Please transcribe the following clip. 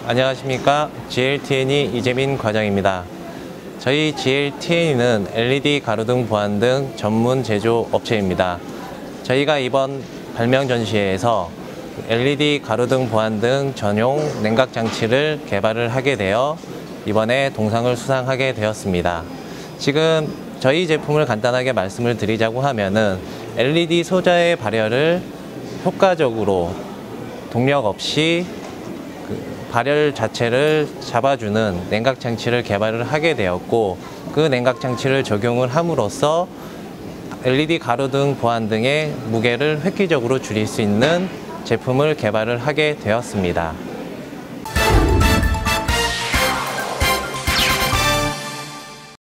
안녕하십니까. GLTNE 이재민 과장입니다. 저희 GLTNE는 LED 가로등 보안등 전문 제조 업체입니다. 저희가 이번 발명 전시회에서 LED 가로등 보안등 전용 냉각 장치를 개발을 하게 되어 이번에 동상을 수상하게 되었습니다. 지금 저희 제품을 간단하게 말씀을 드리자고 하면은 LED 소자의 발열을 효과적으로 동력 없이 발열 자체를 잡아주는 냉각 장치를 개발을 하게 되었고, 그 냉각 장치를 적용을 함으로써 LED 가로등 보안등의 무게를 획기적으로 줄일 수 있는 제품을 개발을 하게 되었습니다.